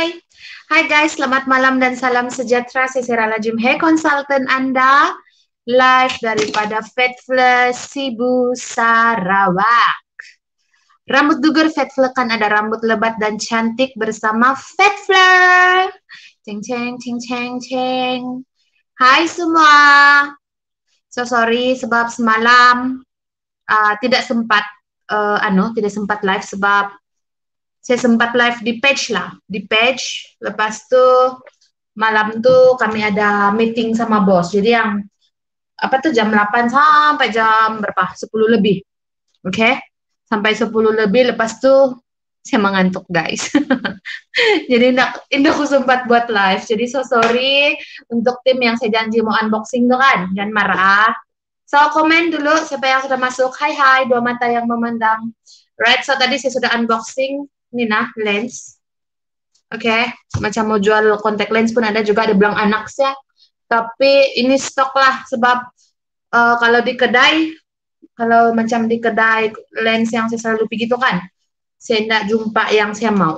Hai guys, selamat malam dan salam sejahtera. Saya Serala Jimhe, konsultan Anda live daripada Fatfle Sibu Sarawak. Rambut gugur Fatfle kan ada rambut lebat dan cantik bersama Fatfle. Ceng ceng ceng ceng ceng. Hai semua. So sorry sebab semalam tidak sempat tidak sempat live sebab saya sempat live di page lah, di page. Lepas tuh malam tuh kami ada meeting sama bos. Jadi yang apa tuh jam 8 sampai jam berapa? 10 lebih. Oke? Sampai 10 lebih lepas tuh saya mengantuk, guys. Jadi tidak aku sempat buat live. Jadi so sorry untuk tim yang saya janji mau unboxing tuh kan. Jangan marah. So komen dulu siapa yang sudah masuk. Hai hai, dua mata yang memandang. Right, so tadi saya sudah unboxing ini nah lens. Oke, macam mau jual kontak lens pun ada juga, ada bilang anak saya. Tapi ini stok lah sebab kalau di kedai, kalau macam di kedai lens yang saya selalu pergi itu kan, saya tidak jumpa yang saya mau.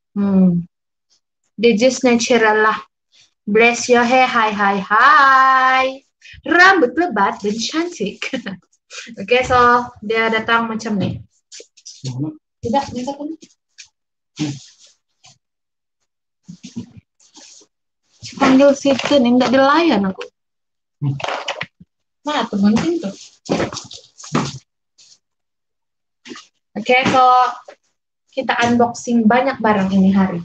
They just natural lah. Bless your hair, hai hai hai. Rambut lebat dan cantik. Oke, so dia datang macam nih. Tidak, bisa kan? Panggil situ nih, enggak dilayan aku. Mana temen tuh? Oke, so kita unboxing banyak barang ini hari.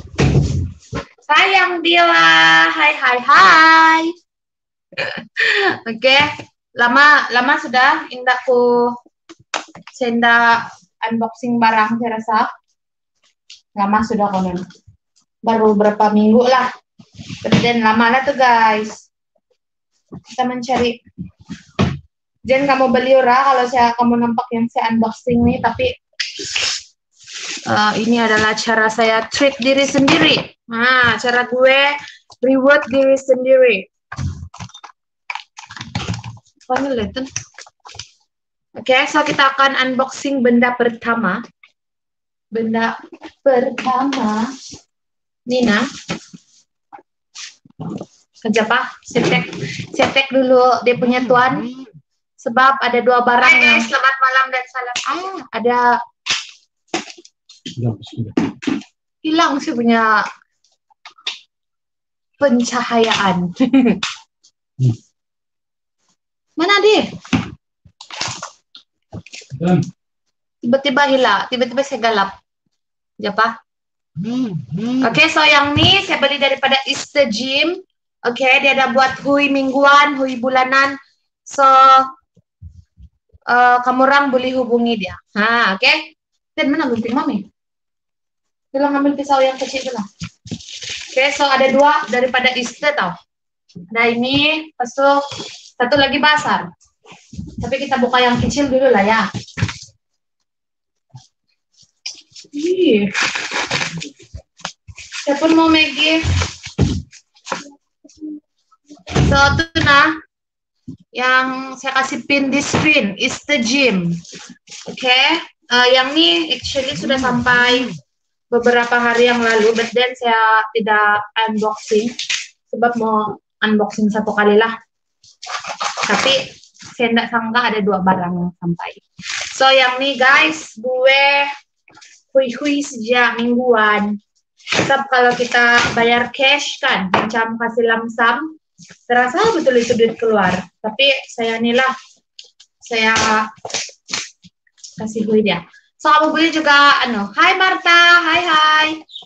Sayang Dila, hai hai hai. Oke, lama sudah indakku senda unboxing barang saya rasa. Lama sudah konon. Baru berapa minggu lah. Dan lama lah tuh guys. Kita mencari. Jangan kamu beli ora kalau kamu nampak yang saya unboxing nih, tapi ini adalah cara saya treat diri sendiri. Nah, cara gue reward diri sendiri. Oke, so kita akan unboxing benda pertama. Benda pertama, Nina. Kerja apa? Setek dulu dia punya tuan. Sebab ada dua barang. Hai guys, selamat malam dan salam. Ada hilang sih punya pencahayaan. Mana dia? Tiba-tiba hilang, tiba-tiba saya galap. Siapa? Oke, so yang ini saya beli daripada Easter Gym. Oke, dia ada buat hui mingguan, hui bulanan. So kamu orang boleh hubungi dia. Oke. Dan mana gunting mami? Bilang ambil pisau yang kecil dulu. Oke, so ada dua daripada Easter tau. Nah ini, pas itu satu lagi basar. Tapi kita buka yang kecil dulu lah ya. Saya pun mau Maggie. So itu nah, yang saya kasih pin di screen Easter Gym. Oke, yang ini actually sudah sampai beberapa hari yang lalu, but then saya tidak unboxing sebab mau unboxing satu kali lah. Tapi saya tidak sangka ada dua barang yang sampai. So yang ini guys, gue hui sejak mingguan. Sebab kalau kita bayar cash kan, macam kasih lamsam, terasa betul itu duit keluar. Tapi saya inilah, saya kasih hui dia. So kamu beli juga, hai Marta, hai.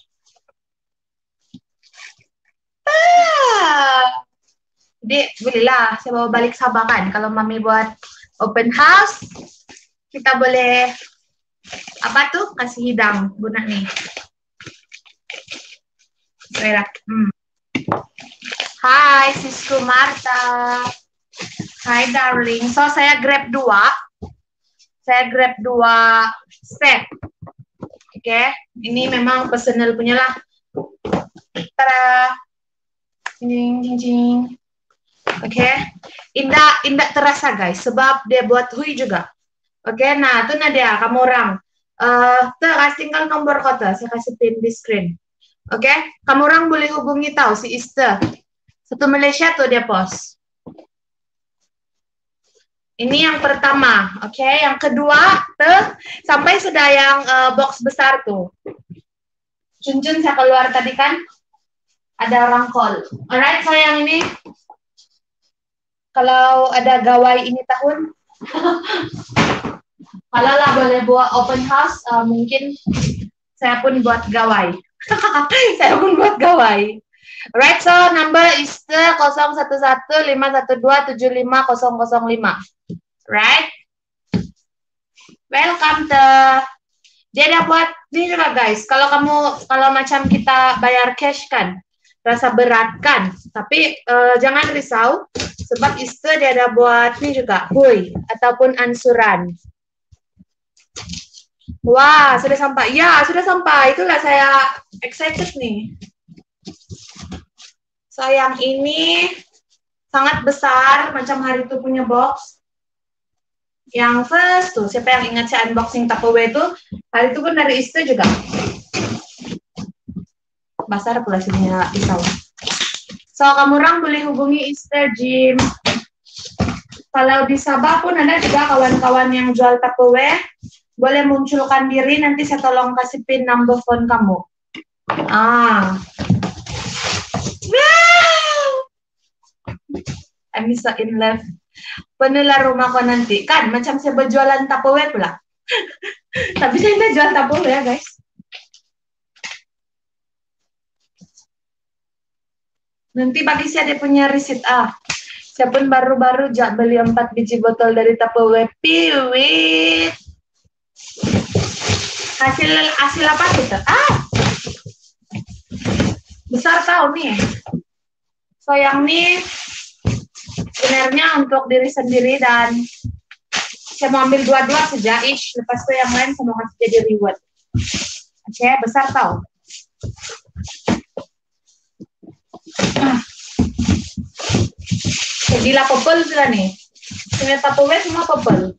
Jadi belilah, saya bawa balik Sabah kan. Kalau mami buat open house, kita boleh apa tuh kasih hidang guna nih. Hai sisku Marta. Hai darling. So saya grab dua set. Oke, ini memang personal punya lah. Tada. Jing. Oke, indah terasa guys, sebab dia buat hui juga. Oke, nah itu Nadia, kamu orang. Kasih tinggal nomor kota, saya kasih pin di screen. Oke, kamu orang boleh hubungi tahu si Easter. Satu Malaysia tuh dia post. Ini yang pertama, oke. Yang kedua tuh sampai sudah yang box besar tuh. Cun-cun saya keluar tadi kan ada orang call. Alright, sayang ini kalau ada gawai ini tahun, kalau lah boleh buat open house, mungkin saya pun buat gawai. Saya pun buat gawai. Alright, so number is 011512750005. Right? Welcome to. Dia ada buat ini juga guys. Kalau macam kita bayar cash kan, rasa berat kan. Tapi jangan risau, sebab itu dia ada buat ini juga, hui ataupun ansuran. Wah, sudah sampai. Ya, sudah sampai. Itulah saya excited nih. So, yang ini sangat besar, macam hari itu punya box. Yang first tuh, siapa yang ingat saya unboxing Tupperware itu? Hari itu pun dari Easter juga. Basar pula sininya pisau. So, kamu orang boleh hubungi Easter Gym. Kalau di Sabah pun ada juga kawan-kawan yang jual Tupperware. Boleh munculkan diri, nanti saya tolong kasih pin number phone kamu. Wow! I'm so in love. Penular rumahku nanti. Kan, macam saya berjualan Tupperware pula. Tapi saya tidak jual Tupperware, guys. Nanti bagi saya dia punya receipt. Saya pun baru-baru beli 4 biji botol dari Tupperware. Piwit. Hasil apa kita? Besar tahu nih. So yang nih sebenarnya untuk diri sendiri dan saya mau ambil dua-dua saja each. Lepas itu yang lain saya mau kasih jadi reward. Oke, besar tahu. Gila purple sudah nih. Semua Tupperware semua purple.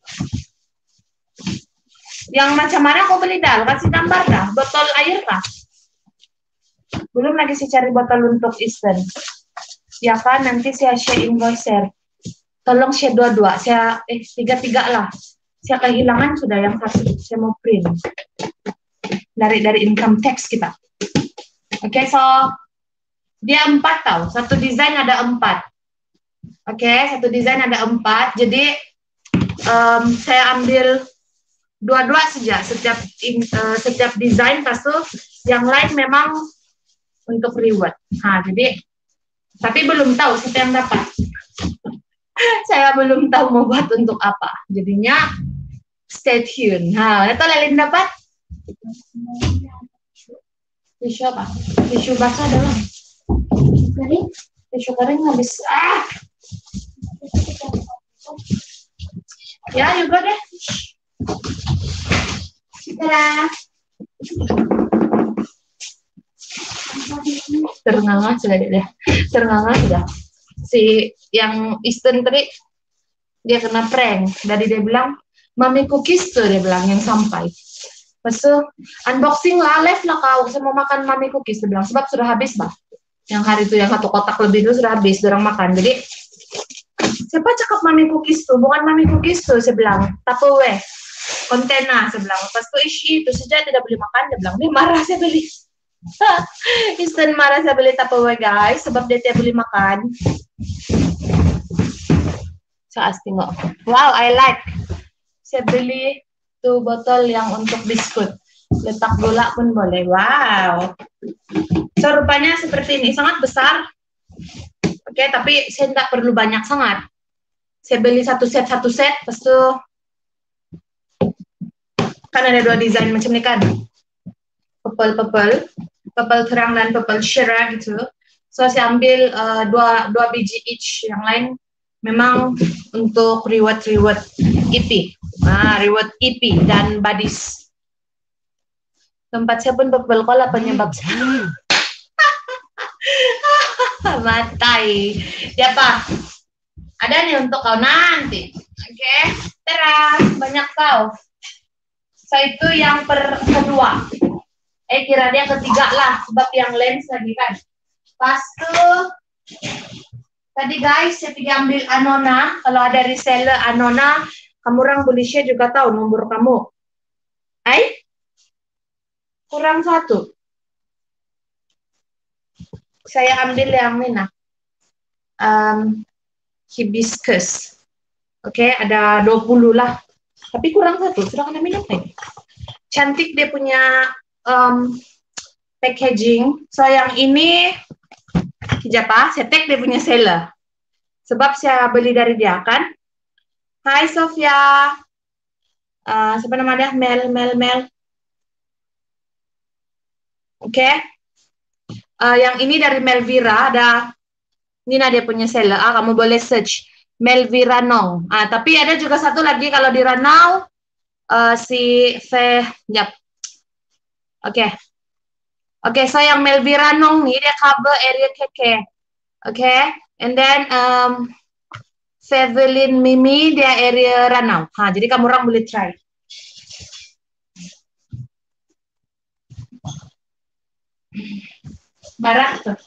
Yang macam mana kau beli Dal? Kasih gambar dah. Botol air kah? Belum lagi saya cari botol untuk Eastern. Ya kan, nanti saya share invoice share. Tolong share dua-dua. Saya tiga-tiga lah. Saya kehilangan sudah yang satu. Saya mau print. Dari income tax kita. Oke, so dia 4 tahu. Satu desain ada 4. Oke, satu desain ada 4. Jadi saya ambil dua-dua saja setiap desain, pastu yang lain memang untuk reward. Jadi tapi belum tahu siapa yang dapat. Saya belum tahu mau buat untuk apa. Jadinya stay tune. Itu Lelin dapat? Tisu apa? Tisu basah dalam. Tisu kering habis. Ya, juga deh. Dadah. Terengah sudah deh. Terengah sudah. Si yang Eastern tadi dia kena prank. Dari dia bilang, "Mami cookies tuh," dia bilang yang sampai. Pas itu unboxing lah, live lah kau. Saya mau makan Mami cookies, dia bilang. Sebab sudah habis bah. Yang hari itu yang 1 kotak lebih itu sudah habis, orang makan. Jadi siapa cakap Mami cookies tuh? Bukan Mami cookies tuh, saya bilang. Tupperware. Kontena, saya bilang. Pas itu itu saja tidak boleh makan, dia bilang. Dia marah saya beli. Instant marah saya beli Tupperware guys, sebab dia tidak boleh makan. Saya tengok. Wow, I like. Saya beli tuh botol yang untuk biskuit. Letak gula pun boleh. Wow. So, rupanya seperti ini. Sangat besar. Oke, tapi saya tidak perlu banyak sangat. Saya beli satu set. Pas itu kan ada 2 desain macam ini kan. Purple terang dan purple shira gitu. So saya ambil dua biji each. Yang lain memang untuk reward EP. Reward EP dan buddies. Tempat saya pun purple cola penyebab saya. Matai. Ya Pak. Ada nih untuk kau nanti. Oke. Tera, banyak kau. So itu yang kedua. Kira dia ketiga lah, sebab yang lens lagi kan. Pas tuh, tadi guys, saya pergi ambil Anona. Kalau ada reseller Anona, kamu orang boleh share juga tahu nomor kamu. Kurang satu. Saya ambil yang ini nah. Hibiscus. Oke, ada 20 lah. Tapi kurang satu, sudah kena minum ini. Cantik dia punya packaging. So yang ini siapa? Saya tag dia punya seller. Sebab saya beli dari dia kan. Hai Sofia. Siapa nama dia? Mel. Oke. Yang ini dari Melvira, ada Nina dia punya seller. Kamu boleh search Melvira Nong. Tapi ada juga satu lagi kalau di Ranau si yap. Oke, so yang Melvira Nong nih dia cover area Keke. Oke, and then Fevelin Mimi dia area Ranau. Jadi kamu orang boleh try. Barat tuh.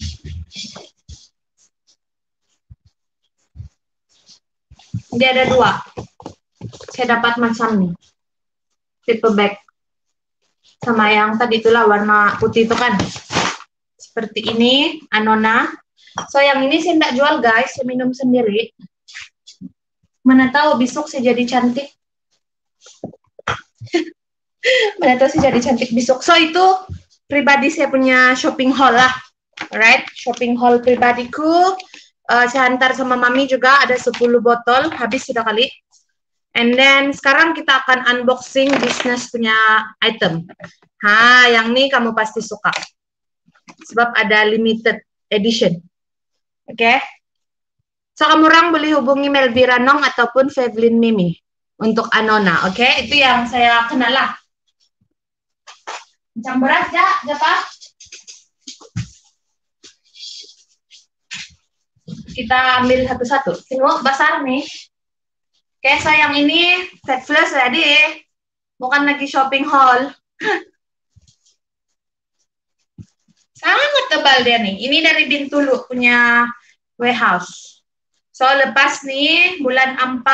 Dia ada 2. Saya dapat macam nih. Tipe bag. Sama yang tadi itulah warna putih itu kan. Seperti ini, Anona. So yang ini saya tidak jual guys, saya minum sendiri. Mana tahu besok saya jadi cantik. Mana tahu saya jadi cantik besok. So itu pribadi saya punya shopping haul lah. Alright, shopping haul pribadiku. Saya antar sama mami juga ada 10 botol, habis sudah kali. And then sekarang kita akan unboxing bisnis punya item. Yang ini kamu pasti suka. Sebab ada limited edition. Oke. So kamu orang boleh hubungi Melvira Nong ataupun Fevelin Mimi untuk Anona. Oke, itu yang saya kenal lah. Macam berat ya Pak? Kita ambil satu-satu. Tengok besar nih. Oke, sayang ini Fat Flush tadi. Bukan lagi shopping haul. Sangat tebal dia nih. Ini dari Bintulu punya warehouse. So, lepas nih, bulan 4,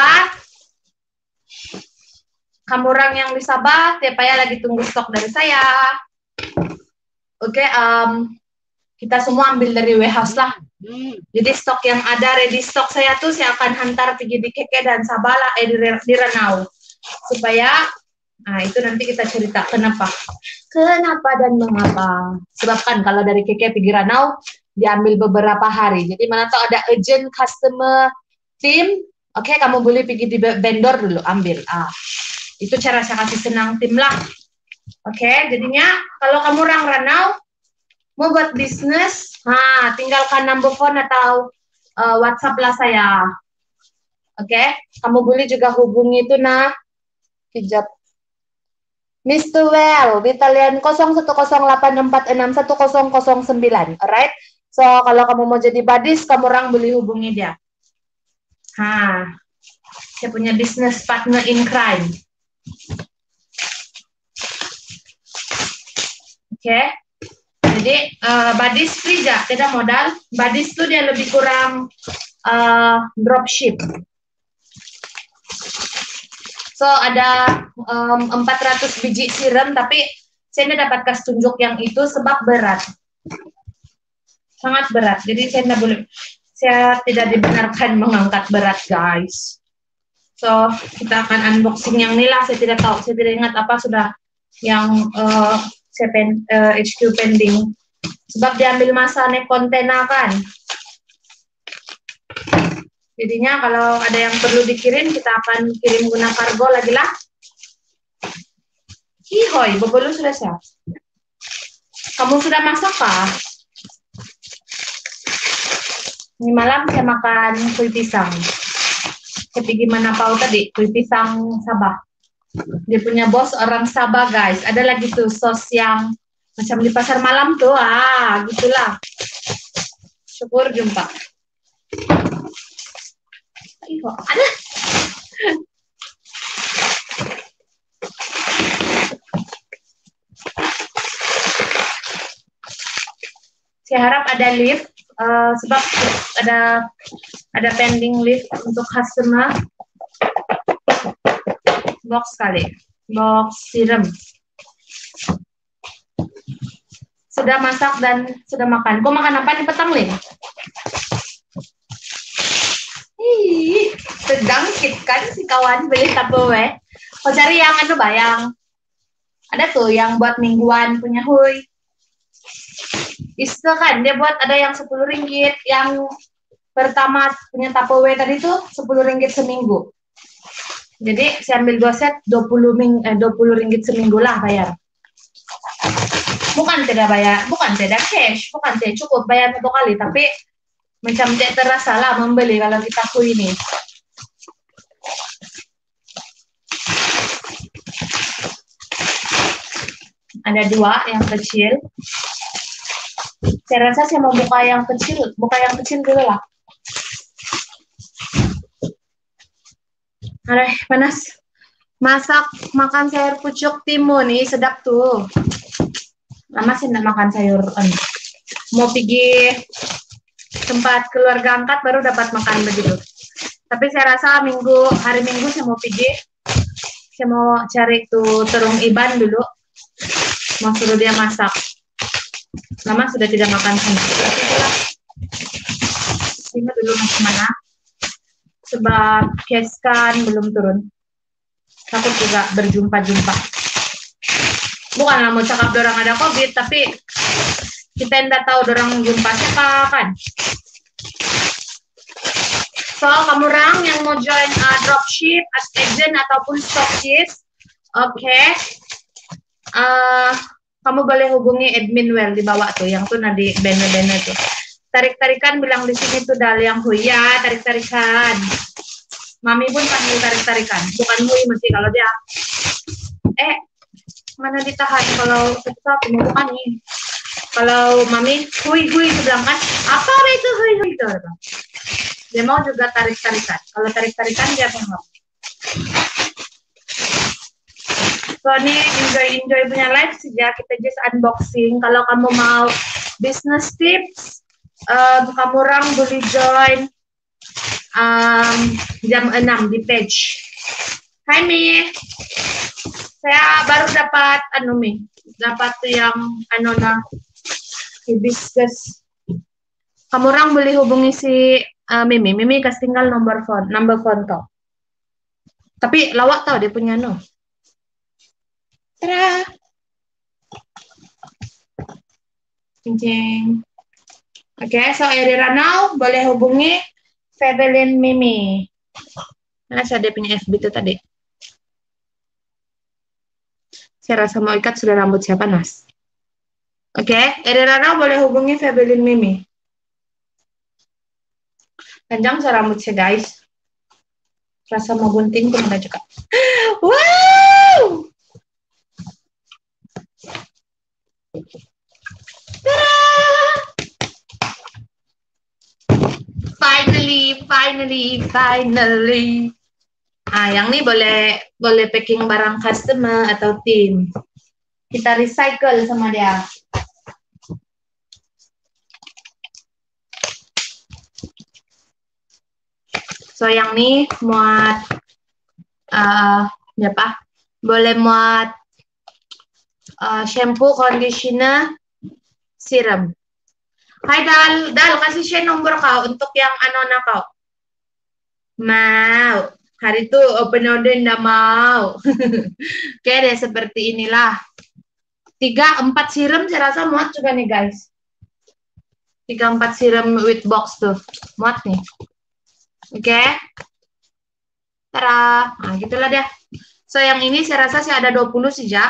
kamu orang yang di Sabah, tiap payah lagi tunggu stok dari saya. Oke, kita semua ambil dari warehouse lah. Jadi stok yang ada, ready stock saya tuh saya akan hantar pergi di Keke dan Sabah lah, di Ranau. Supaya, itu nanti kita cerita kenapa dan mengapa. Sebab kan kalau dari Keke pergi Ranau, diambil beberapa hari. Jadi mana tahu ada urgent customer team, oke, kamu boleh pergi di vendor dulu, ambil. Itu cara saya kasih senang tim lah. Oke, jadinya kalau kamu orang Ranau, mau buat bisnis, tinggalkan number phone atau WhatsApp lah saya. Oke, kamu boleh juga hubungi itu hijab Mr. Well, di talian 0108461009. Alright? So, kalau kamu mau jadi badis, kamu orang boleh hubungi dia. Saya punya business partner in crime. Oke. Jadi, badis free aja, tidak modal. Badis tuh dia lebih kurang dropship. So, ada 400 biji siram, tapi saya tidak dapat kasih tunjuk yang itu sebab berat. Sangat berat. Jadi, saya tidak dibenarkan mengangkat berat, guys. So, kita akan unboxing yang ini lah. Saya tidak tahu, saya tidak ingat apa sudah yang HQ pending. Sebab diambil masa naik kontena kan. Jadinya kalau ada yang perlu dikirim, kita akan kirim guna kargo lagi lah. Hihoy, bobolu sudah siap. Kamu sudah masak kah? Ini malam saya makan kue pisang. Saya pergi mana tahu tadi, kue pisang Sabah. Dia punya bos orang Sabah, guys. Ada lagi tuh sos yang macam di pasar malam tuh. Gitulah. Syukur jumpa. Ada. Saya harap ada lift, sebab ada pending lift untuk customer. Box kali, box siram. Sudah masak dan sudah makan. Kau makan apa nih petang, Lin? Ih, sedangkit kan si kawan beli Tupperware. Kau cari yang bayang. Ada tuh yang buat mingguan punya Huy. Itu kan dia buat ada yang 10 ringgit, yang pertama punya Tupperware tadi tuh 10 ringgit seminggu. Jadi saya ambil 2 set 20 ringgit seminggu lah bayar. Bukan tidak bayar, bukan tidak cash, bukan tidak cukup bayar 1 kali, tapi macam tidak terasa lah membeli kalau kita Huy ini. Ada 2 yang kecil. Saya rasa saya mau buka yang kecil dulu lah. Aduh, panas. Masak makan sayur pucuk timun nih sedap tuh. Lama sih nggak makan sayur. Mau pergi tempat keluarga angkat baru dapat makan begitu. Tapi saya rasa hari Minggu saya mau pergi. Saya mau cari tuh terung Iban dulu. Mau suruh dia masak. Lama sudah tidak makan sana. Sini dulu masih mana? Sebab Keskan belum turun. Takut juga berjumpa-jumpa. Bukanlah mau cakap dorang ada COVID, tapi kita tidak tahu dorang jumpa siapa kan. So, kamu orang yang mau join dropship, as agent ataupun stockist, oke. Kamu boleh hubungi admin Well di bawah tuh, yang tuh nadi banner-banner tuh. Tarik-tarikan bilang di sini tuh Dal yang Huy ya, tarik-tarikan. Mami pun panggil tarik-tarikan, bukan Huy mesti kalau dia. Mana ditahan kalau kita bukan nih. Kalau Mami Huy itu bilang kan, apa itu Huy itu? Dia mau juga tarik-tarikan. Kalau tarik-tarikan dia mau. So ini enjoy punya live saja, kita just unboxing. Kalau kamu mau business tips, kamu orang boleh join jam 6 di page. Hai Mi, saya baru dapat dapat yang hibiscus. Kamu orang boleh hubungi si Mimi kasih tinggal nomor phone kau. Tapi lawak tau dia punya Tada! Cincin. Oke, so Eri Ranau boleh hubungi Febelin Mimi. Mana saya dia punya FB itu tadi? Saya rasa mau ikat sudah rambut saya panas. Oke, Eri Ranau boleh hubungi Febelin Mimi. Panjang saya rambut saya guys. Rasa mau gunting pun ada juga. Wow! Finally. Yang ini boleh packing barang customer atau tim. Kita recycle sama dia. So yang ini muat boleh muat shampoo, conditioner, serum. Hai Dal kasih share nomor kau untuk yang anona kau. Mau. Hari itu open order ndak mau. Oke deh seperti inilah. 3-4 serum saya rasa muat juga nih guys. 3-4 serum with box tuh. Muat nih. Oke. Tara. Nah gitulah deh. So yang ini saya rasa saya ada 20 saja.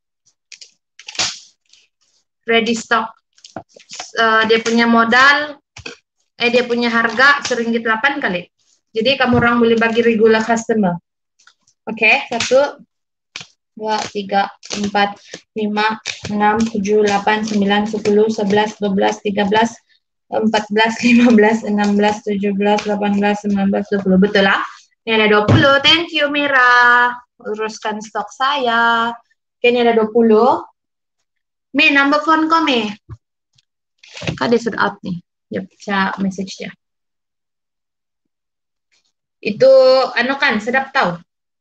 Ready stock. Dia punya modal, dia punya harga RM1.8 kali. Jadi kamu orang boleh bagi regular customer. Oke, 1, 2, 3, 4, 5, 6, 7, 8, 9, 10, 11, 12, 13, 14, 15, 16, 17, 18, 19, 20. Betul lah? Ini ada 20. Thank you, Mira. Uruskan stok saya. Oke, ini ada 20. Mi, number phone kau, Mi. Kak dia sudah out nih. Ya, baca message dia. Itu anu kan sedap tahu.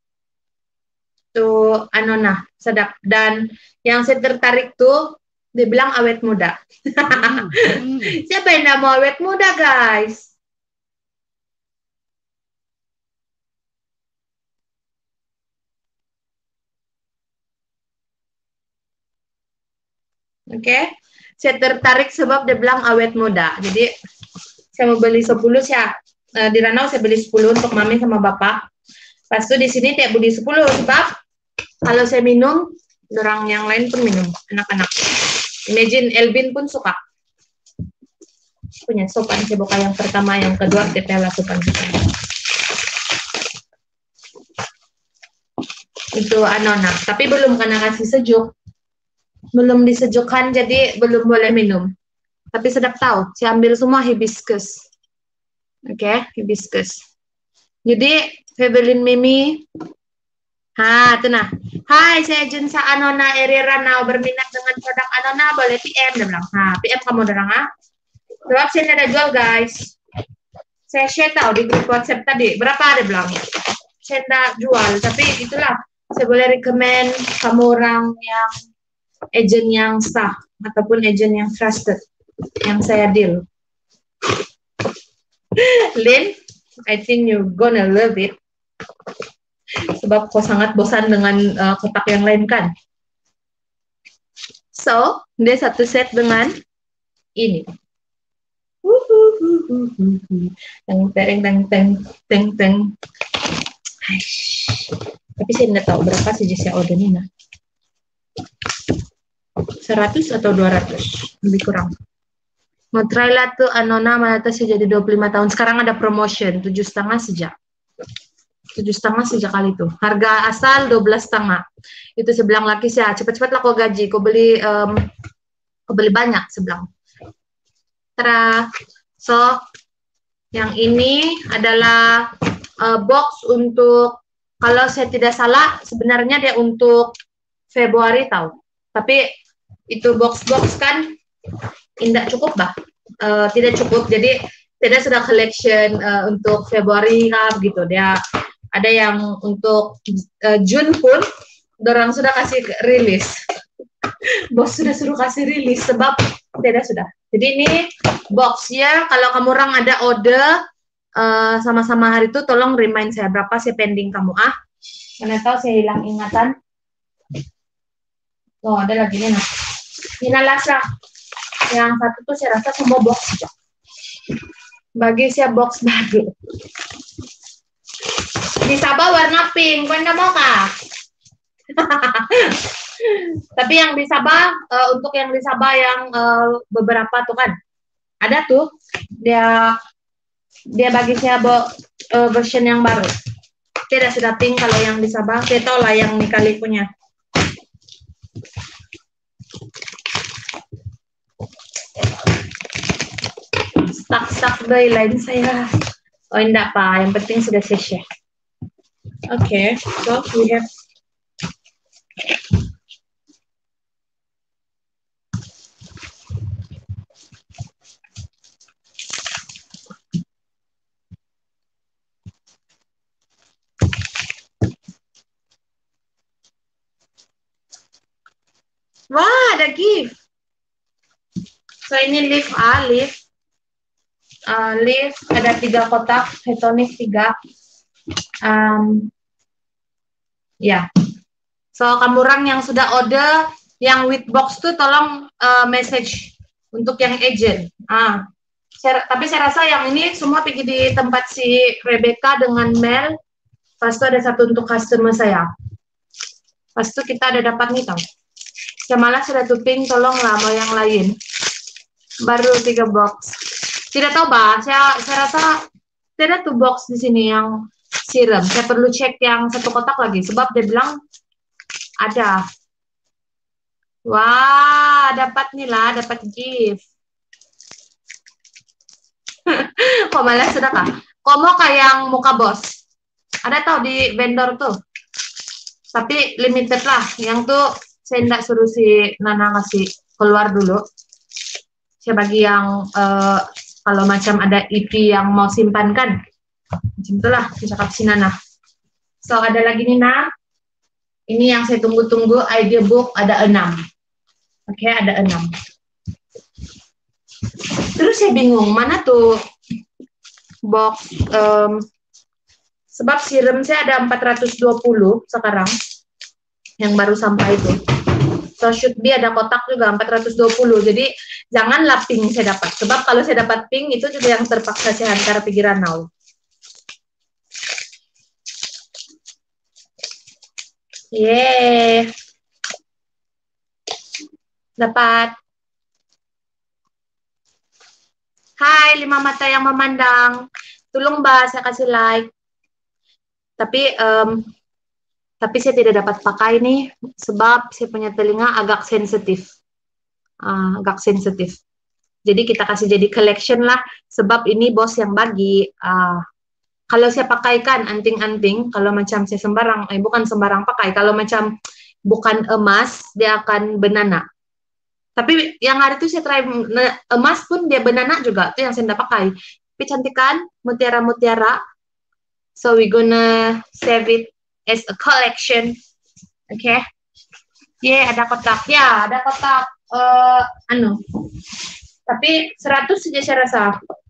Tuh Anona sedap, dan yang saya tertarik tuh dia bilang awet muda. Siapa yang nggak mau awet muda guys? Oke, saya tertarik sebab dia bilang awet muda. Jadi saya mau beli 10 ya. Di Ranau saya beli 10 untuk mami sama bapak. Pas itu di sini tiap beli 10 sebab kalau saya minum, orang yang lain pun minum, anak-anak. Imagine Elvin pun suka. Punya sopan saya buka yang pertama, yang kedua kita lah sopan-sopan. Itu Anona, tapi belum kena kasih sejuk. Belum disejukkan jadi belum boleh minum. Tapi sedap tahu, saya ambil semua hibiscus. Oke, hibiscus. Jadi, Febelin Mimi. Itu nah. Hai, saya Junsa Anona Eri Ranau, berminat dengan produk Anona, boleh PM. Dia bilang, PM kamu dorang sebab saya ada jual guys. Saya share tahu di grup WhatsApp tadi. Berapa ada bilang? Saya tidak jual, tapi itulah. Saya boleh recommend kamu orang yang agent yang sah ataupun agent yang trusted yang saya deal. Lin, I think you gonna love it. Sebab kau sangat bosan dengan kotak yang lain kan. So, dia satu set dengan ini. Teng teng teng teng teng teng. Tapi saya tidak tahu berapa sih saya order ini. 100 atau 200 lebih kurang. Mau try lah tuh Anona Malata sih jadi 25 tahun. Sekarang ada promotion 7,5 sejak. 7,5 sejak kali itu. Harga asal 12,5. Itu sebelang laki sih, cepat-cepat lah kau gaji. Kau beli banyak sebelang. So, yang ini adalah box untuk, kalau saya tidak salah, sebenarnya dia untuk Februari tahu. Tapi itu box-box kan tidak cukup bah. Tidak cukup. Jadi tidak sudah collection untuk Februari gitu. Dia ada yang untuk Jun pun dorang sudah kasih rilis. Bos sudah suruh kasih rilis sebab tidak sudah. Jadi ini boxnya, kalau kamu orang ada order sama-sama hari itu, tolong remind saya berapa saya pending kamu karena tahu saya hilang ingatan. Oh ada lagi nih nah. Ini Lasa. Yang satu tuh saya rasa semua box saja. Bagi saya box baru. Di Sabah warna pink, kau nggak mau kah? Tapi yang di Sabah, untuk yang di Sabah yang beberapa tuh kan, ada tuh dia bagi saya version yang baru. Tidak sudah pink kalau yang di Sabah, saya tahu lah yang Nikali punya. Stuck deh lain saya. Oh enggak pak, yang penting sudah saya share. Okay, so we have wah ada gift. So ini lift lift ada 3 kotak, Hetonic 3. Ya. So kamu orang yang sudah order yang with box tuh tolong message untuk yang agent. Tapi saya rasa yang ini semua pergi di tempat si Rebecca dengan Mel. Pas itu ada satu untuk customer saya. Pas itu kita ada dapat nih tau. Saya malah sudah tuping, tolonglah mau yang lain. Baru 3 box. Tidak tahu bah, saya rasa tidak tuh box di sini yang serum. Saya perlu cek yang satu kotak lagi sebab dia bilang ada. Wah, dapat nih lah, dapat gift. Kok malah sudah kah? Kok mau kayak yang muka bos? Ada tau di vendor tuh. Tapi limited lah. Yang tuh saya tidak suruh si Nana ngasih keluar dulu. Saya bagi yang kalau macam ada EP yang mau simpan kan. Macam itulah cakap si Nana. So ada lagi nih Nah. Ini yang saya tunggu-tunggu idea book ada 6. Oke, ada 6. Terus saya bingung mana tuh box sebab serum saya ada 420 sekarang yang baru sampai itu. So should be ada kotak juga 420. Jadi janganlah pink saya dapat. Sebab kalau saya dapat pink itu juga yang terpaksa saya hantar pikiran now. Yeay. Dapat. Hai 5 mata yang memandang. Tolong Mbak saya kasih like. Tapi saya tidak dapat pakai nih sebab saya punya telinga agak sensitif. Jadi kita kasih jadi collection lah sebab ini bos yang bagi. Kalau saya pakaikan anting-anting, kalau macam saya sembarang, bukan sembarang pakai, kalau macam bukan emas dia akan benana. Tapi yang hari itu saya try emas pun dia benana juga, itu yang saya tidak pakai. Tapi cantik kan, mutiara-mutiara. So we gonna save it as a collection. Oke. Okay. Yeah, ada kotak. Ya, ada kotak tapi 100 saja saya rasa.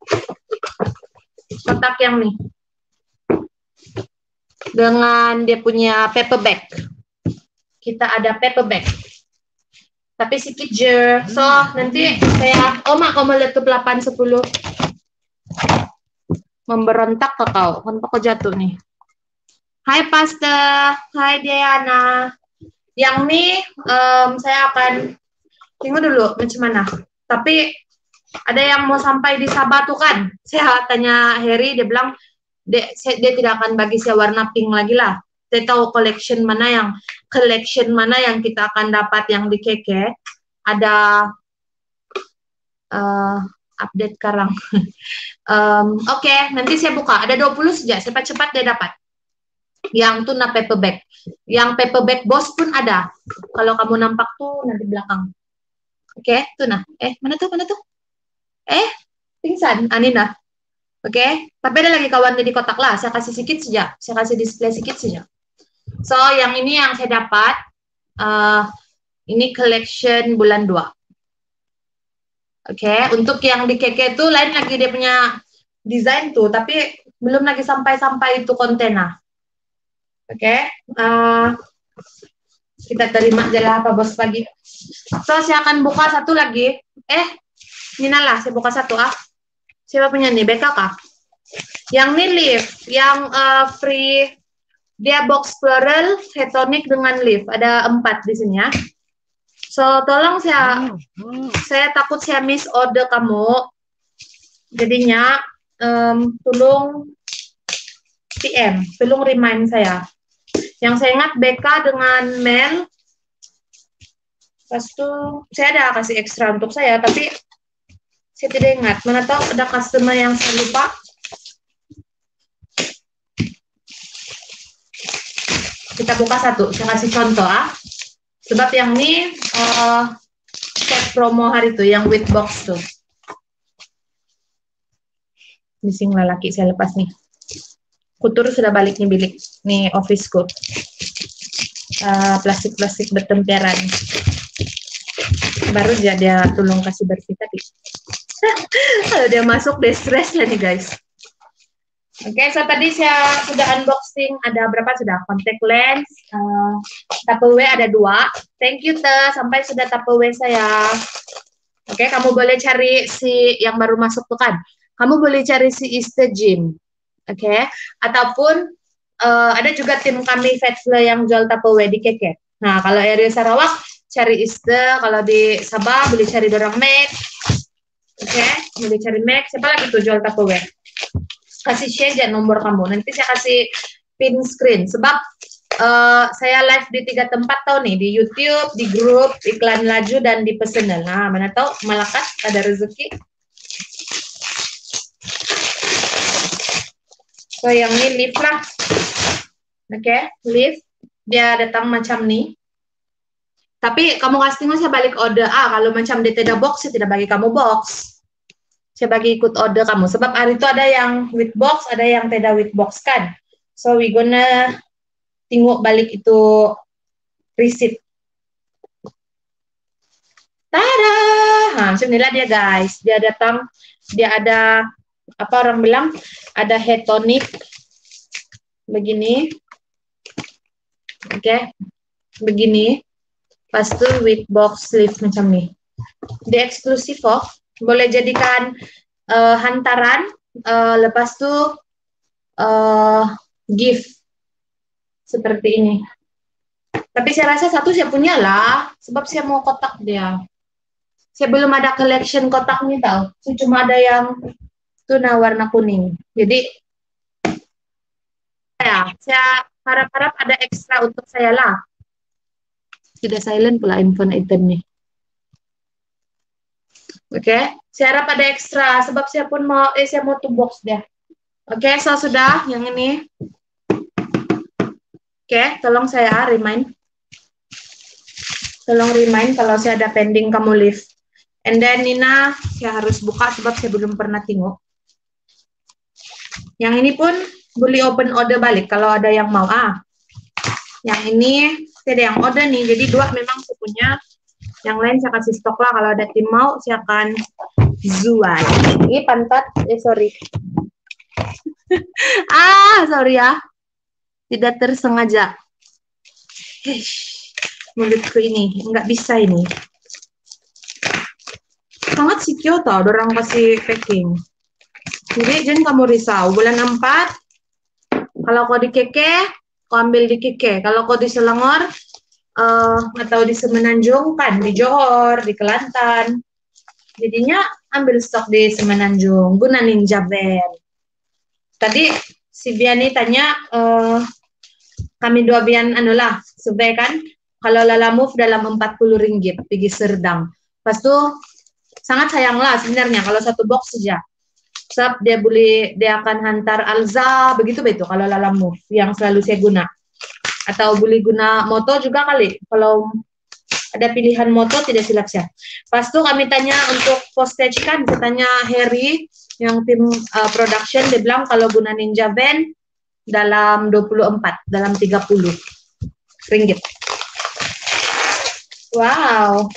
Kotak yang nih. Dengan dia punya paper bag. Kita ada paper bag. Tapi sedikit je. So, nanti saya Mak kamu letup 8 10. Memberontak ke kau. Kan kau jatuh nih. Hai Pastor. Hai Diana. Yang nih saya akan tunggu dulu macam mana. Tapi ada yang mau sampai di Sabah tuh kan. Saya tanya Harry, dia bilang dia tidak akan bagi saya warna pink lagi lah. Saya tahu collection mana yang kita akan dapat yang di keke. Ada update sekarang. Oke, nanti saya buka. Ada 20 saja. Cepat-cepat dia dapat. Yang tuna paper bag. Yang paper bag boss pun ada. Kalau kamu nampak tuh nanti belakang. Oke, tuna. Mana tuh? Pingsan. Anina. Oke, tapi ada lagi kawan di kotak lah. Saya kasih sedikit saja. Saya kasih display sedikit saja. So, yang ini yang saya dapat. Ini collection bulan 2. Oke, untuk yang di keke itu lain lagi dia punya desain tuh, tapi belum lagi sampai itu kontainer. Oke, kita terima aja lah apa bos pagi. So, saya akan buka satu lagi. Nina lah, saya buka satu Siapa punya nih? BK kah? Yang ini lift, yang free dia box floral, hetonic dengan lift. Ada 4 di sini ya. So, tolong saya takut saya miss order kamu. Jadinya, tolong PM, tolong remind saya. Yang saya ingat BK dengan Mel. Pas itu saya ada kasih ekstra untuk saya, tapi saya tidak ingat. Mana tahu ada customer yang saya lupa. Kita buka satu, saya kasih contoh Sebab yang ini set promo hari itu, yang with box tuh. Bising laki saya lepas nih. Kutur sudah balik nih bilik. Nih officeku. Plastik-plastik bertemperan. Baru dia tolong kasih bersih tadi. Kalau dia masuk, dia stres lah nih guys. Oke, so tadi saya sudah unboxing, ada berapa sudah? Contact lens, Tupperware ada 2. Thank you, sampai sudah Tupperware saya. Oke, kamu boleh cari si yang baru masuk tuh kan. Kamu boleh cari si Easter Gym. Oke, ataupun ada juga tim kami Fatsler yang jual Tupperware di Keke. Nah, kalau area Sarawak, cari Easter. Kalau di Sabah, boleh cari Dorang Mac. Oke, boleh cari Mac. Siapa lagi tuh jual Tupperware? Kasih share aja nomor kamu. Nanti saya kasih pin screen. Sebab saya live di 3 tempat tahu nih. Di YouTube, di grup, iklan laju, dan di personal. Nah, mana tahu malakat ada rezeki. So, yang ini lift lah. Oke, lift. Dia datang macam nih. Tapi kamu casting saya balik order. Kalau macam di tidak box, saya tidak bagi kamu box. Saya bagi ikut order kamu. Sebab hari itu ada yang with box, ada yang tidak with box kan. So we gonna tengok balik itu receipt. Tada! Macam inilah dia guys. Dia datang, dia ada apa orang bilang, ada head tonic begini. Oke. Begini. Pas itu with box sleeve macam ni. Dia eksklusif kok. Boleh jadikan hantaran, lepas tu gift seperti ini. Tapi saya rasa satu saya punya lah, sebab saya mau kotak dia. Saya belum ada collection kotak nih tau. Saya cuma ada yang tuna warna kuning. Jadi saya harap-harap ada ekstra untuk saya lah. Tidak silent pula handphone item nih. Oke, saya harap ada ekstra sebab saya pun mau saya mau tuh box dia. Oke, so sudah yang ini. Oke, tolong saya remind. Tolong remind kalau saya ada pending kamu live. And then Nina, saya harus buka sebab saya belum pernah tengok. Yang ini pun boleh open order balik kalau ada yang mau. Yang ini saya ada yang order nih, jadi dua memang saya punya. Yang lain saya kasih stok lah, kalau ada tim mau saya akan jual. Ini pantat, sorry. Sorry ya. Tidak tersengaja. Mulutku ini, nggak bisa ini. Sangat secure tau, orang kasih packing. Jadi jangan kamu risau, bulan 4, kalau kau di Keke, kau ambil di Keke. Kalau kau di Selangor, atau di Semenanjung kan, di Johor, di Kelantan. Jadinya ambil stok di Semenanjung, guna Ninja Van. Tadi si Biani tanya, kami dua Bian anulah, survei kan, kalau Lala Move dalam 40 ringgit, pergi Serdang. Pas itu sangat sayang lah sebenarnya kalau satu box saja. Sebab dia akan hantar Alza, begitu kalau Lala Move yang selalu saya guna. Atau boleh guna moto juga kali. Kalau ada pilihan moto tidak silap saya. Pas itu kami tanya untuk postage kan, saya tanya Harry yang tim production, dia bilang kalau guna Ninja Van dalam 24, dalam 30 ringgit. Wow.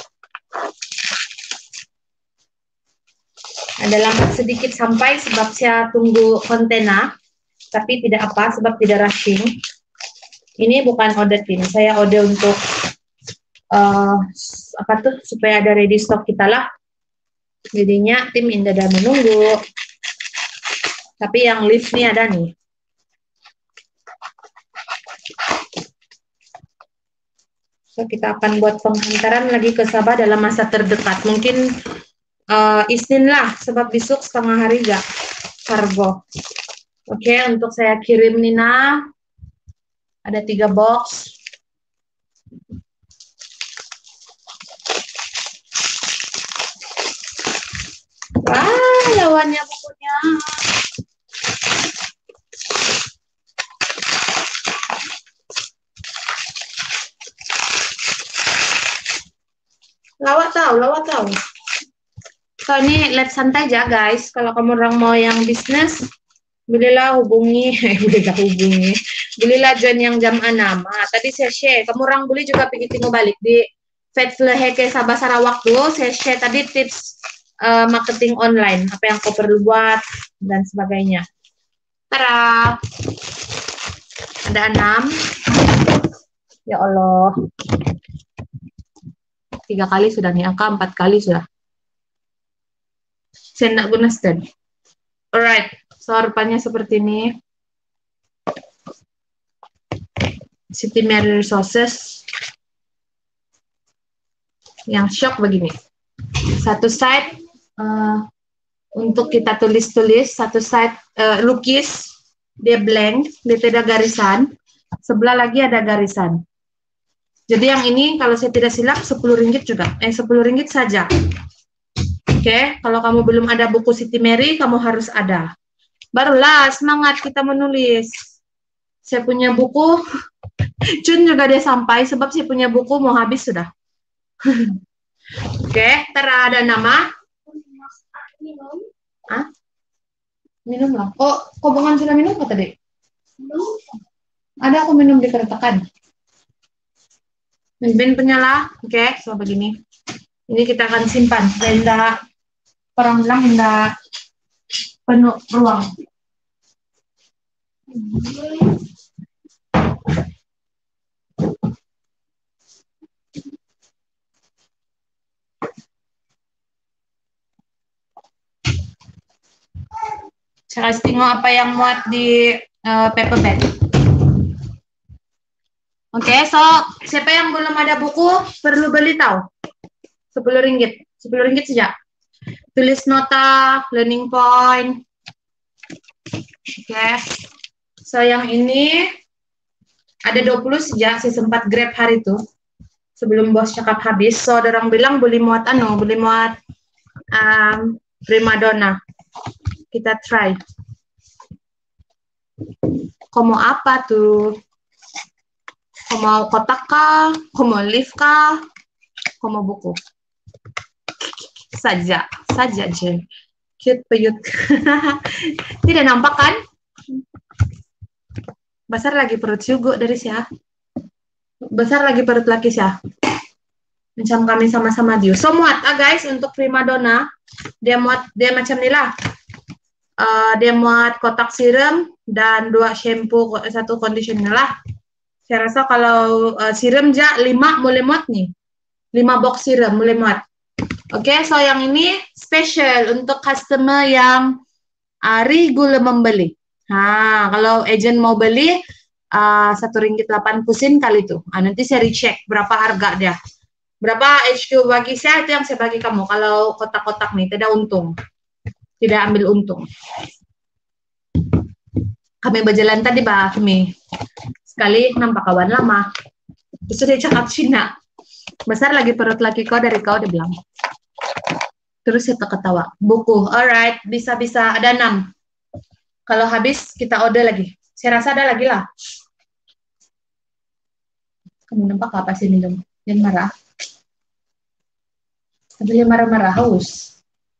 Ada lambat sedikit sampai sebab saya tunggu kontainer, tapi tidak apa sebab tidak rushing. Ini bukan order tim, saya order untuk supaya ada ready stock kita lah. Jadinya tim indah dan menunggu. Tapi yang lift nih ada nih. So kita akan buat penghantaran lagi ke Sabah dalam masa terdekat. Mungkin Isnin lah, sebab besok setengah hari gak kargo. Oke, untuk saya kirim Nina. Ada 3 box. Wah, lawannya bukunya. Lawak tahu. So ini let's santai aja guys. Kalau kamu orang mau yang bisnis, bolehlah hubungi. Bolehlah join yang jam 6. Tadi saya share. Kamu orang boleh juga pergi tengok balik di Fatfle Heke Sabah Sarawak tuh. Saya share tadi tips marketing online. Apa yang kau perlu buat dan sebagainya. Tara. Ada 6. Ya Allah. 3 kali sudah nih, angka 4 kali sudah. Saya nak guna stand. Alright, so rupanya seperti ini. City Mary Resources. Yang shock begini. Satu side untuk kita tulis-tulis, satu side lukis, dia blank, dia tidak garisan. Sebelah lagi ada garisan. Jadi yang ini kalau saya tidak silap 10 ringgit juga. 10 ringgit saja. Oke, kalau kamu belum ada buku City Mary, kamu harus ada. Barulah semangat kita menulis. Saya punya buku, Jun juga dia sampai, sebab saya punya buku mau habis sudah. Oke, terada nama. Ah, minum lah. Oh, kobongan sudah minum apa tadi? Ada aku minum di keretakan. Bin penyala. Oke, so begini. Ini kita akan simpan. Tidak, orang bilang tidak penuh ruang. Saya kasih tengok apa yang muat di paper bag. Oke, so siapa yang belum ada buku perlu beli tahu. 10 ringgit. 10 ringgit saja. Tulis nota, learning point. Oke. So yang ini ada 20 saja, saya sempat grab hari itu. Sebelum bos cakap habis, so orang bilang boleh muat primadona. Kita try. Kau mau apa tuh? Kau mau kotak kah? Kau mau lift kah? Kau mau buku? Saja je. Cute peyut. Tidak nampak kan? Besar lagi perut juga dari siapa? Besar lagi perut laki siapa? Macam kami sama-sama dia. So muat guys untuk primadona. Dia macam ni lah. Dia muat kotak siram dan 2 shampoo, 1 conditioner lah. Saya rasa kalau siram ja 5 boleh muat nih. 5 box siram boleh muat. Oke, so yang ini special untuk customer yang regular membeli. Kalau agent mau beli 1 ringgit 80 sen kali itu. Nanti saya recheck berapa harga dia. Berapa HQ bagi saya, itu yang saya bagi kamu. Kalau kotak-kotak nih, tidak untung. Tidak ambil untung. Kami berjalan tadi, kami. Sekali nampak kawan lama. Terus dia cakap Cina. Besar lagi perut laki kau dari kau, dia bilang. Terus saya ketawa. Buku, alright, bisa-bisa ada 6. Kalau habis, kita order lagi. Saya rasa ada lagi lah. Kamu nampak apa sih minum? Jangan marah. Sambil marah-marah, haus.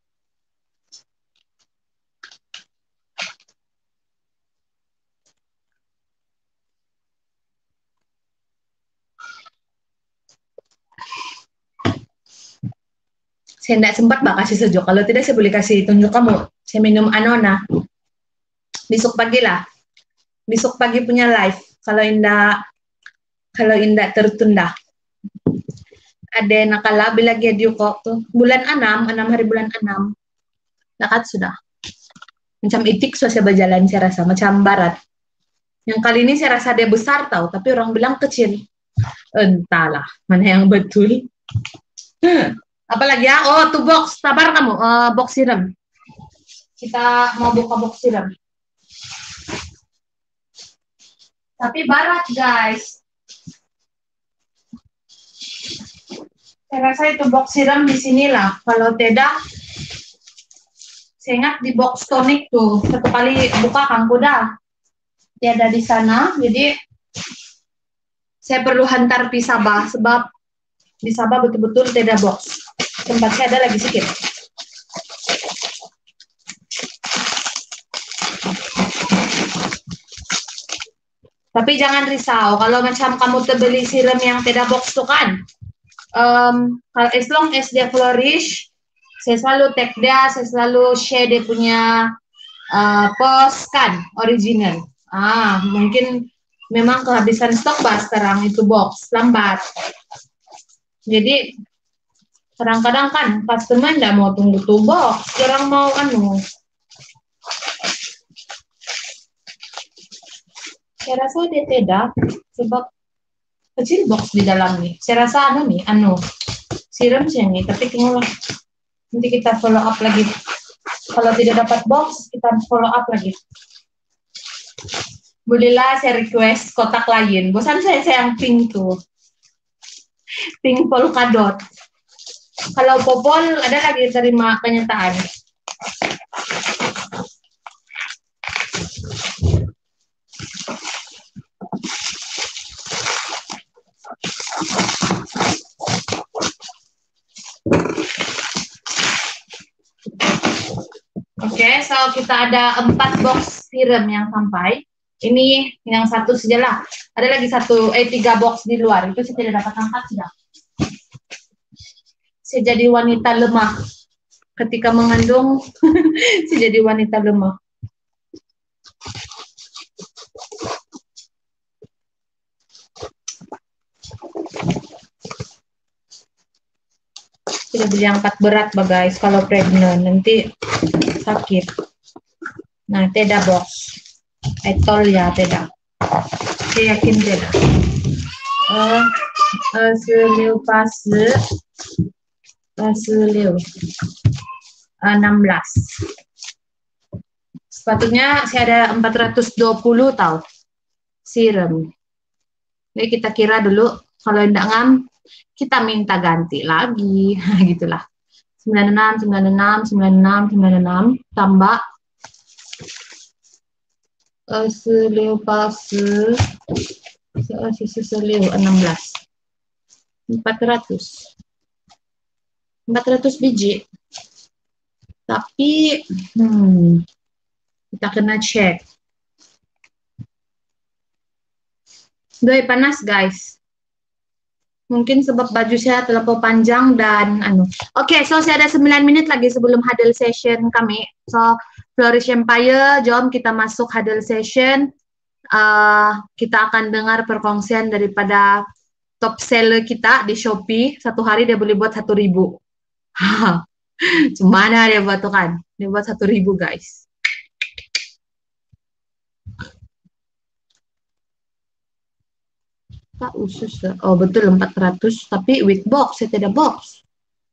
Saya tidak sempat kasih sejuk. Kalau tidak, saya boleh kasih tunjuk kamu. Saya minum Anona. Besok pagi lah. Besok pagi punya live. Kalau indah tertunda. Ada nakala bila dia kok tuh. Bulan 6 hari bulan 6. Dekat sudah. Macam itik so saya berjalan saya rasa. Macam barat. Yang kali ini saya rasa dia besar tahu. Tapi orang bilang kecil. Entahlah. Mana yang betul. Apalagi ya? Oh, tuh box. Sabar kamu. Box siram. Kita mau buka box siram. Tapi barat, guys. Saya rasa itu box siram di sinilah. Kalau tidak, saya ingat di box tonic tuh. 1 kali buka kan kuda. Dia ada di sana. Jadi, saya perlu hantar di Sabah. Sebab di Sabah betul-betul tidak box. Tempat saya ada lagi sedikit. Tapi jangan risau, kalau macam kamu terbeli siram yang tidak box tuh kan, as long as dia flourish, saya selalu tag dia, saya selalu share dia punya post kan, original. Mungkin memang kehabisan stok sekarang itu box, lambat. Jadi, kadang-kadang kan customer tidak mau tunggu tuh box, orang mau Saya rasa dia tidak, sebab kecil box di dalam nih. Saya rasa siram sih nih, tapi tengoklah. Nanti kita follow up lagi. Kalau tidak dapat box, kita follow up lagi. Bolehlah saya request kotak lain. Bosan saya yang pink tuh. Pink polka dot. Kalau popol, ada lagi terima kenyataan. Oke, so kita ada 4 box serum yang sampai. Ini yang satu sajalah. Ada lagi 3 box di luar. Itu saya tidak dapat angkat sudah. Saya jadi wanita lemah. Ketika mengandung, saya jadi wanita lemah. Tidak boleh angkat berat, guys, kalau pregnant. Nanti sakit. Nah, tidak box. Etol ya, tidak. Saya yakin tidak. Seliu fase 16. Sepatutnya saya ada 420 tahu serum. Jadi kita kira dulu, kalau tidak ngam, kita minta ganti lagi. Gitulah. 96, 96, 96, 96, tambah seliu fase seliu 16. 400 biji. Tapi kita kena cek. Doi panas, guys. Mungkin sebab baju saya terlalu panjang dan Oke, so saya ada 9 menit lagi sebelum huddle session kami. So, Flourish Empire, jom kita masuk huddle session. Kita akan dengar perkongsian daripada top seller kita di Shopee. Satu hari dia boleh buat 1.000. Cumana dia buat tuh kan? Dia buat 1.000, guys. Tak usus. Oh, betul 400, tapi with box, saya tidak box.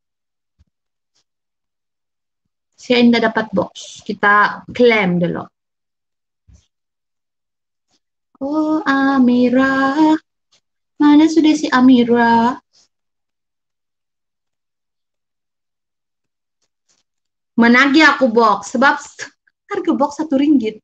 Saya tidak dapat box. Kita klaim dulu. Oh, Amira. Mana sudah si Amira? Menagih aku box, sebab harga box RM1.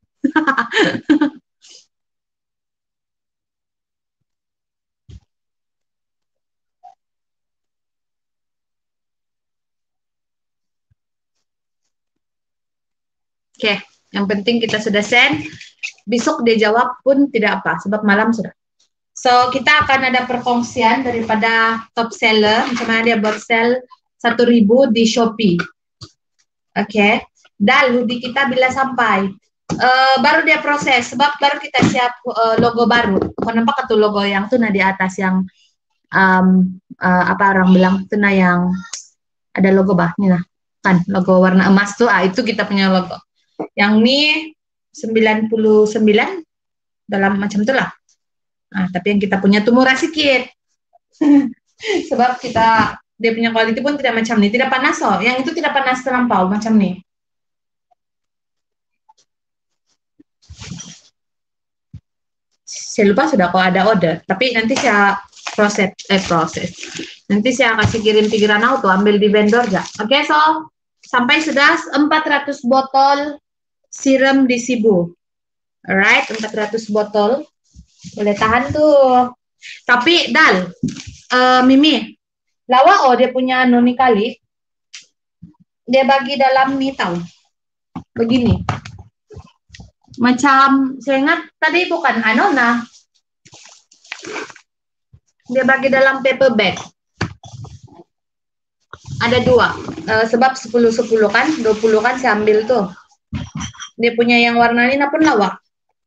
Oke, yang penting kita sudah send. Besok dia jawab pun tidak apa, sebab malam sudah. So, kita akan ada perkongsian daripada top seller, macam mana dia buat sell 1.000 di Shopee. Oke, dan hoodie kita bila sampai. Baru dia proses, sebab baru kita siap logo baru. Kau nampak tuh logo yang tuh di atas yang apa orang bilang tuh yang ada logo bah, nih nah kan logo warna emas tuh, itu kita punya logo. Yang ini 99 dalam macam itulah. Nah, tapi yang kita punya tuh murah sedikit. Sebab dia punya quality pun tidak macam ini, tidak panas loh. Yang itu tidak panas terlampau macam ini. Saya lupa sudah kok ada order, tapi nanti saya proses. Nanti saya kasih kirim pikiran auto, ambil di vendor ya. Oke, so sampai sudah 400 botol serum di Sibu. Alright, 400 botol. Boleh tahan tuh. Tapi Dal, Mimi, lawa dia punya noni kali. Dia bagi dalam nih tahu. Begini. Macam saya ingat tadi bukan nah. Dia bagi dalam paper bag. Ada 2. Sebab 10-10 kan, 20 kan saya ambil tuh. Dia punya yang warna ini pun lawak.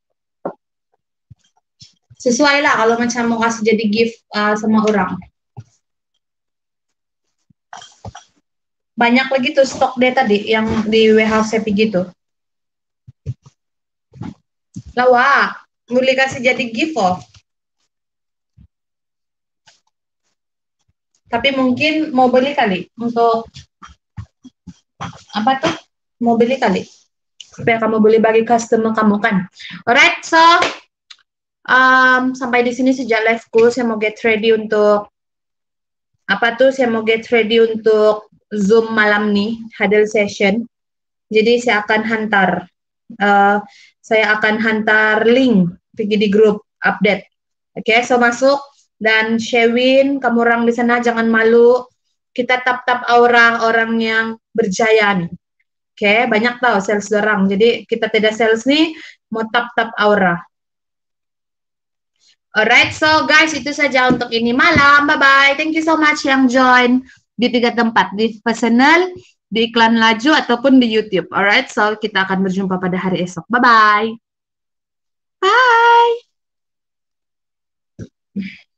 Sesuai lah kalau macam mau kasih jadi gift sama orang. Banyak lagi tuh stok dia tadi yang di warehouse saya gitu. Lawak, boleh kasih jadi gift oh. Tapi mungkin mau beli kali untuk apa tuh? Mau beli kali supaya kamu boleh bagi customer kamu kan. Alright, so sampai di sini sejak liveku. Saya mau get ready untuk apa tuh? Saya mau get ready untuk Zoom malam nih, huddle session. Jadi saya akan hantar link pergi di grup update. Oke, so masuk dan Shewin, kamu orang di sana jangan malu. kita tap-tap aura orang yang berjaya nih. Oke, banyak tahu sales orang. Jadi kita tidak sales nih, mau tap-tap aura. Alright, so guys, itu saja untuk ini malam. Bye-bye. Thank you so much yang join di 3 tempat. Di personal, di iklan laju, ataupun di YouTube. Alright, so kita akan berjumpa pada hari esok. Bye-bye. Bye.